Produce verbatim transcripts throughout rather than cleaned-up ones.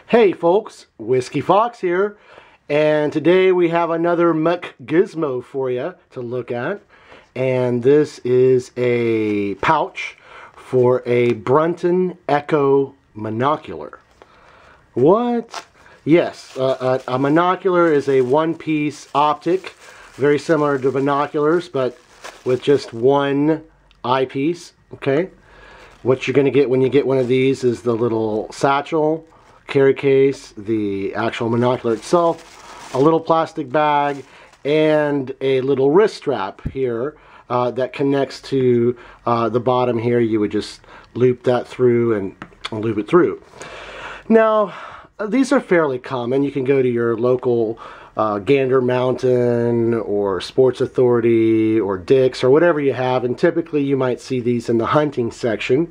Hey folks, Whiskey Fox here, and today we have another Muck Gizmo for you to look at, and this is a pouch for a Brunton Echo Monocular. What? Yes, uh, a, a monocular is a one-piece optic, very similar to binoculars, but with just one eyepiece, okay? What you're going to get when you get one of these is the little satchel, carry case, the actual monocular itself, a little plastic bag, and a little wrist strap here uh, that connects to uh, the bottom here. You would just loop that through and loop it through. Now, these are fairly common. You can go to your local uh, Gander Mountain or Sports Authority or Dick's or whatever you have, and typically you might see these in the hunting section.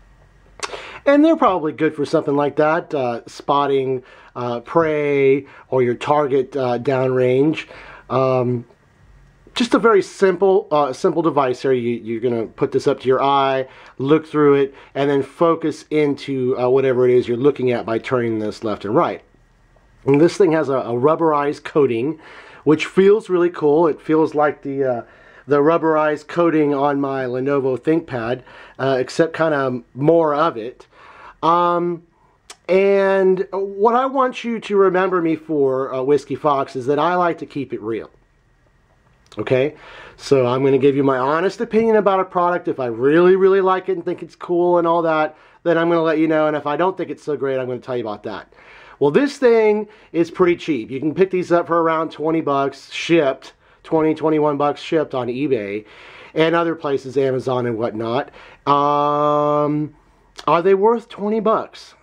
And they're probably good for something like that, uh, spotting uh, prey or your target uh, downrange. Um, just a very simple, uh, simple device here. You, you're going to put this up to your eye, look through it, and then focus into uh, whatever it is you're looking at by turning this left and right. And this thing has a, a rubberized coating, which feels really cool. It feels like the uh, the rubberized coating on my Lenovo ThinkPad, uh, except kind of more of it. Um, and what I want you to remember me for, uh, Whiskey Fox, is that I like to keep it real. Okay? So I'm going to give you my honest opinion about a product. If I really, really like it and think it's cool and all that, then I'm going to let you know. And if I don't think it's so great, I'm going to tell you about that. Well, this thing is pretty cheap. You can pick these up for around twenty bucks shipped, twenty, twenty-one bucks shipped on eBay and other places, Amazon and whatnot. Um... Are they worth twenty bucks?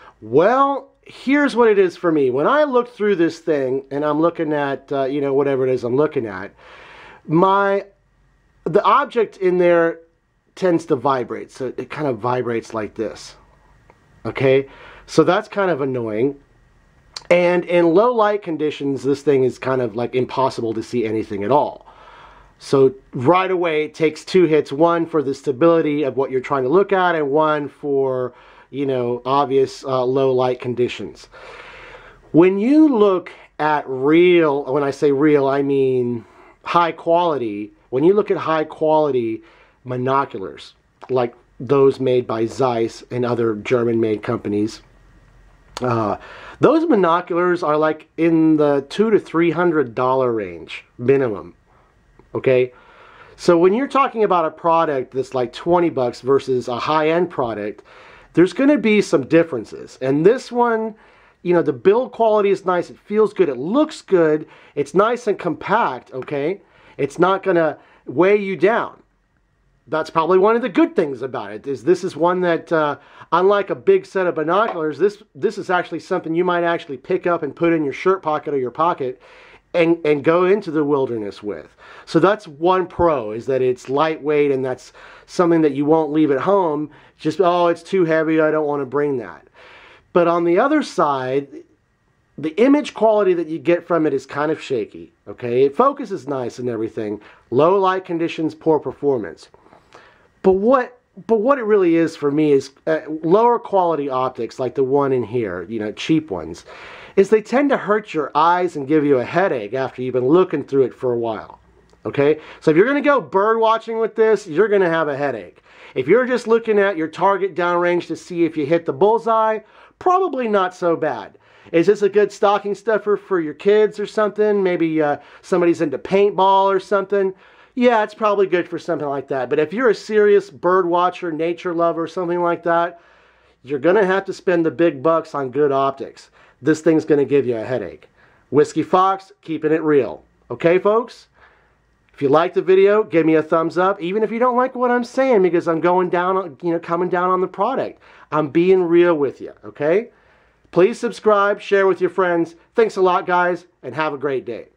Well, here's what it is for me. When I look through this thing and I'm looking at, uh, you know, whatever it is I'm looking at, my, the object in there tends to vibrate. So it kind of vibrates like this. Okay? So that's kind of annoying. And in low light conditions, this thing is kind of like impossible to see anything at all. So right away it takes two hits, one for the stability of what you're trying to look at and one for, you know, obvious uh, low light conditions. When you look at real, when I say real, I mean high quality. When you look at high quality monoculars, like those made by Zeiss and other German made companies, uh, those monoculars are like in the two to three hundred dollar range minimum. Okay, so when you're talking about a product that's like twenty bucks versus a high-end product, there's going to be some differences. And this one, you know, the build quality is nice. It feels good. It looks good. It's nice and compact, okay? It's not going to weigh you down. That's probably one of the good things about it, is this is one that, uh, unlike a big set of binoculars, this, this is actually something you might actually pick up and put in your shirt pocket or your pocket And, and go into the wilderness with. So that's one pro, is that it's lightweight, and that's something that you won't leave at home. Just, oh, it's too heavy, I don't want to bring that. But on the other side, the image quality that you get from it is kind of shaky. Okay, it focuses nice and everything. Low light conditions, poor performance. But what, but what it really is for me is uh, lower quality optics, like the one in here, you know, cheap ones, is they tend to hurt your eyes and give you a headache after you've been looking through it for a while. Okay? So if you're going to go bird watching with this, you're going to have a headache. If you're just looking at your target downrange to see if you hit the bullseye, probably not so bad. Is this a good stocking stuffer for your kids or something? Maybe uh, somebody's into paintball or something? Yeah, it's probably good for something like that. But if you're a serious bird watcher, nature lover, something like that, you're going to have to spend the big bucks on good optics. This thing's going to give you a headache. Whiskey Fox, keeping it real. Okay, folks? If you like the video, give me a thumbs up, even if you don't like what I'm saying, because I'm going down, you know, coming down on the product. I'm being real with you, okay? Please subscribe, share with your friends. Thanks a lot, guys, and have a great day.